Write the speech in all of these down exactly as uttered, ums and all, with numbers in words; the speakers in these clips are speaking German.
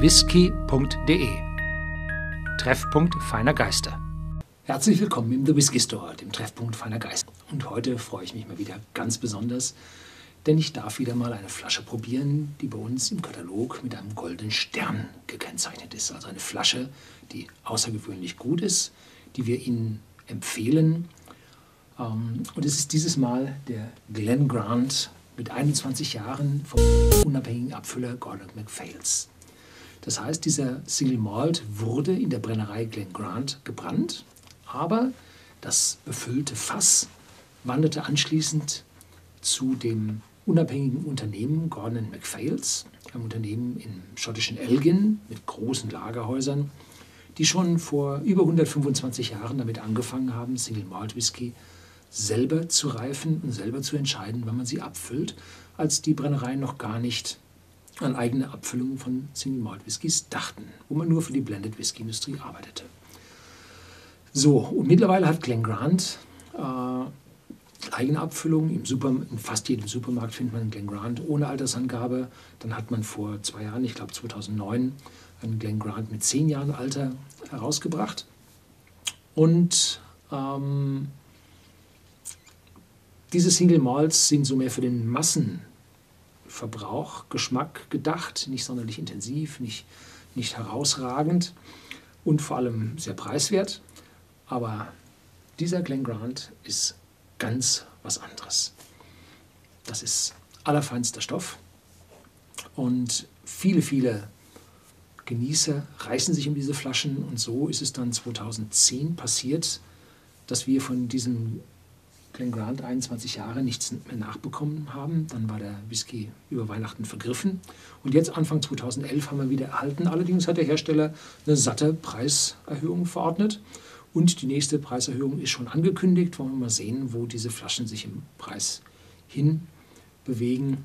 whisky punkt de. Treffpunkt feiner Geister. Herzlich willkommen im The Whisky Store, dem Treffpunkt feiner Geister. Und heute freue ich mich mal wieder ganz besonders, denn ich darf wieder mal eine Flasche probieren, die bei uns im Katalog mit einem goldenen Stern gekennzeichnet ist. Also eine Flasche, die außergewöhnlich gut ist, die wir Ihnen empfehlen. Und es ist dieses Mal der Glen Grant mit einundzwanzig Jahren vom unabhängigen Abfüller Gordon MacPhails. Das heißt, dieser Single Malt wurde in der Brennerei Glen Grant gebrannt, aber das befüllte Fass wanderte anschließend zu dem unabhängigen Unternehmen Gordon MacPhails, einem Unternehmen im schottischen Elgin mit großen Lagerhäusern, die schon vor über hundertfünfundzwanzig Jahren damit angefangen haben, Single Malt Whisky selber zu reifen und selber zu entscheiden, wann man sie abfüllt, als die Brennereien noch gar nicht an eigene Abfüllungen von Single Malt Whiskys dachten, wo man nur für die Blended Whisky Industrie arbeitete. So, und mittlerweile hat Glen Grant äh, eigene Abfüllungen. Im Super, in fast jedem Supermarkt findet man einen Glen Grant ohne Altersangabe. Dann hat man vor zwei Jahren, ich glaube zweitausendneun, einen Glen Grant mit zehn Jahren Alter herausgebracht. Und ähm, diese Single Malts sind so mehr für den Massenverbrauch, Geschmack gedacht, nicht sonderlich intensiv, nicht, nicht herausragend und vor allem sehr preiswert. Aber dieser Glen Grant ist ganz was anderes. Das ist allerfeinster Stoff und viele, viele Genießer reißen sich um diese Flaschen und so ist es dann zweitausendzehn passiert, dass wir von diesem Glen Grant einundzwanzig Jahre nichts mehr nachbekommen haben. Dann war der Whisky über Weihnachten vergriffen. Und jetzt Anfang zweitausendelf haben wir wieder erhalten. Allerdings hat der Hersteller eine satte Preiserhöhung verordnet. Und die nächste Preiserhöhung ist schon angekündigt. Wollen wir mal sehen, wo diese Flaschen sich im Preis hin bewegen.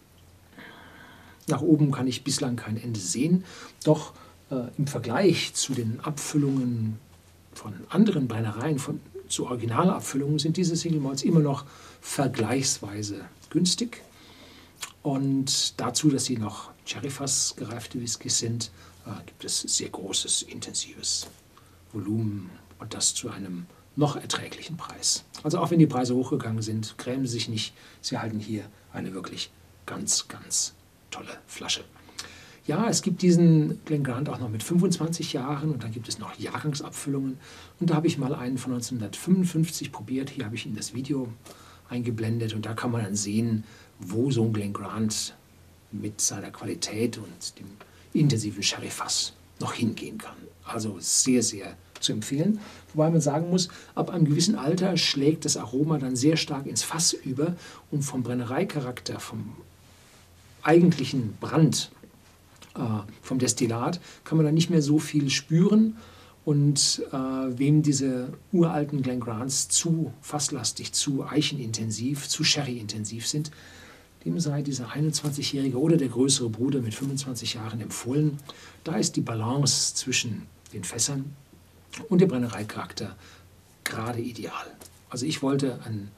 Nach oben kann ich bislang kein Ende sehen. Doch äh, im Vergleich zu den Abfüllungen von anderen Brennereien, von zu Originalabfüllungen, sind diese Single Malts immer noch vergleichsweise günstig. Und dazu, dass sie noch Sherryfass gereifte Whiskys sind, äh, gibt es sehr großes, intensives Volumen und das zu einem noch erträglichen Preis. Also auch wenn die Preise hochgegangen sind, grämen Sie sich nicht. Sie erhalten hier eine wirklich ganz, ganz tolle Flasche. Ja, es gibt diesen Glen Grant auch noch mit fünfundzwanzig Jahren und dann gibt es noch Jahrgangsabfüllungen. Und da habe ich mal einen von neunzehnhundertfünfundfünfzig probiert. Hier habe ich Ihnen das Video eingeblendet und da kann man dann sehen, wo so ein Glen Grant mit seiner Qualität und dem intensiven Sherryfass noch hingehen kann. Also sehr, sehr zu empfehlen. Wobei man sagen muss, ab einem gewissen Alter schlägt das Aroma dann sehr stark ins Fass über und vom Brennereicharakter, vom eigentlichen Brand, vom Destillat, kann man dann nicht mehr so viel spüren. Und äh, wem diese uralten Glen Grants zu fasslastig, zu eichenintensiv, zu sherryintensiv sind, dem sei dieser einundzwanzigjährige oder der größere Bruder mit fünfundzwanzig Jahren empfohlen. Da ist die Balance zwischen den Fässern und dem Brennereicharakter gerade ideal. Also ich wollte ein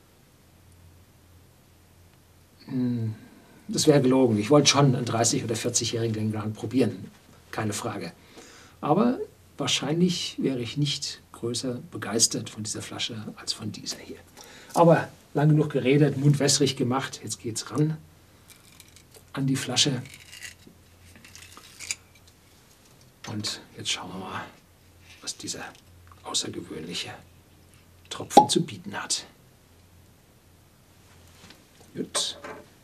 ein Das wäre gelogen. Ich wollte schon einen dreißig- oder vierzigjährigen Glen Grant probieren, keine Frage. Aber wahrscheinlich wäre ich nicht größer begeistert von dieser Flasche als von dieser hier. Aber lang genug geredet, Mund wässrig gemacht. Jetzt geht's ran an die Flasche. Und jetzt schauen wir mal, was dieser außergewöhnliche Tropfen zu bieten hat. Gut.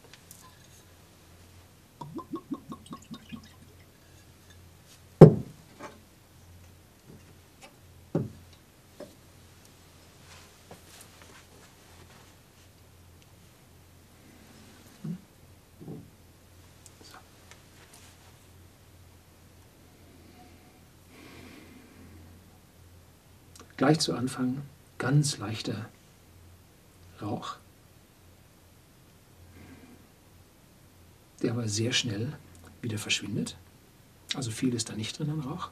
Gleich zu Anfang ganz leichter Rauch, der aber sehr schnell wieder verschwindet. Also viel ist da nicht drin an Rauch.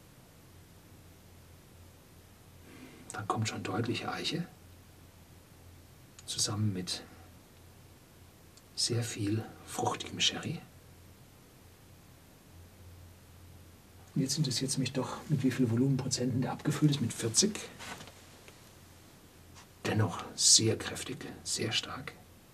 Dann kommt schon deutliche Eiche, zusammen mit sehr viel fruchtigem Sherry. Und jetzt interessiert es mich doch, mit wie viel Volumenprozenten der abgefüllt ist, mit vierzig. Dennoch sehr kräftig, sehr stark.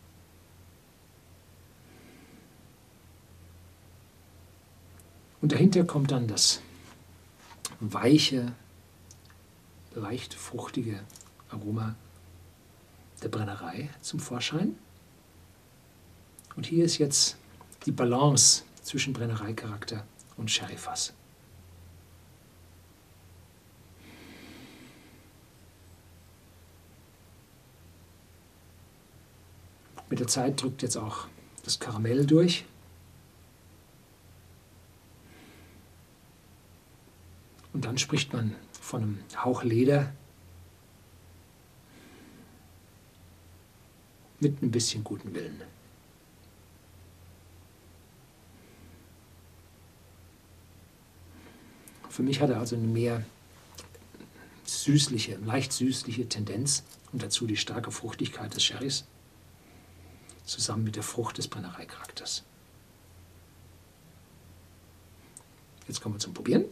Und dahinter kommt dann das weiche, leicht fruchtige Aroma der Brennerei zum Vorschein. Und hier ist jetzt die Balance zwischen Brennereicharakter und Sherryfass. Mit der Zeit drückt jetzt auch das Karamell durch. Und dann spricht man von einem Hauch Leder mit ein bisschen guten Willen. Für mich hat er also eine mehr süßliche, leicht süßliche Tendenz und dazu die starke Fruchtigkeit des Sherrys zusammen mit der Frucht des Brennereicharakters. Jetzt kommen wir zum Probieren.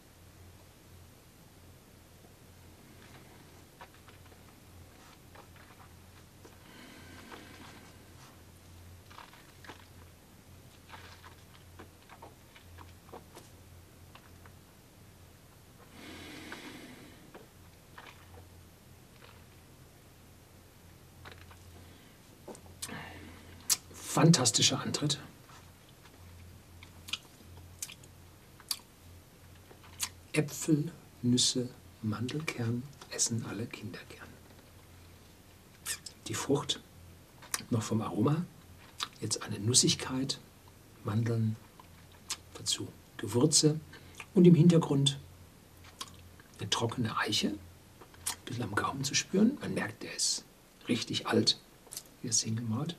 Fantastischer Antritt. Äpfel, Nüsse, Mandelkern essen alle Kinder gern. Die Frucht noch vom Aroma, jetzt eine Nussigkeit, Mandeln, dazu Gewürze und im Hintergrund eine trockene Eiche, ein bisschen am Gaumen zu spüren. Man merkt, der ist richtig alt, der Single Malt.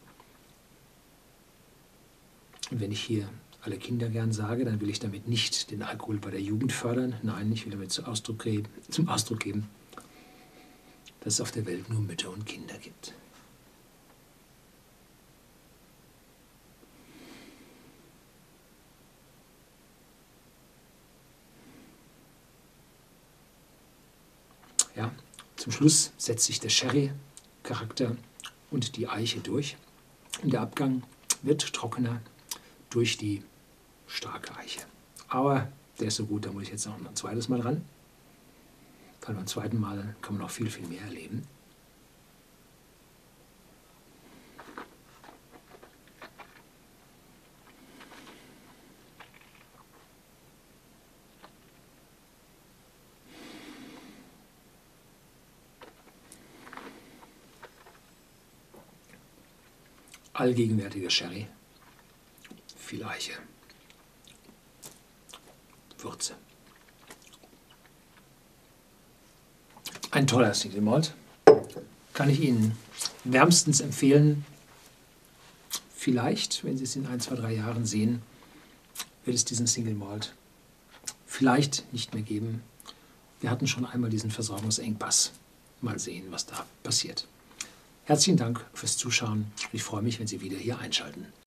Und wenn ich hier alle Kinder gern sage, dann will ich damit nicht den Alkohol bei der Jugend fördern. Nein, ich will damit zum Ausdruck geben, zum Ausdruck geben, dass es auf der Welt nur Mütter und Kinder gibt. Ja, zum Schluss setzt sich der Sherry-Charakter und die Eiche durch. Und der Abgang wird trockener durch die starke Eiche. Aber der ist so gut, da muss ich jetzt noch ein zweites Mal ran. Weil beim zweiten Mal kann man noch viel, viel mehr erleben. Allgegenwärtiger Sherry. Viel Eiche, Würze. Ein toller Single Malt. Kann ich Ihnen wärmstens empfehlen. Vielleicht, wenn Sie es in ein, zwei, drei Jahren sehen, wird es diesen Single Malt vielleicht nicht mehr geben. Wir hatten schon einmal diesen Versorgungsengpass. Mal sehen, was da passiert. Herzlichen Dank fürs Zuschauen. Ich freue mich, wenn Sie wieder hier einschalten.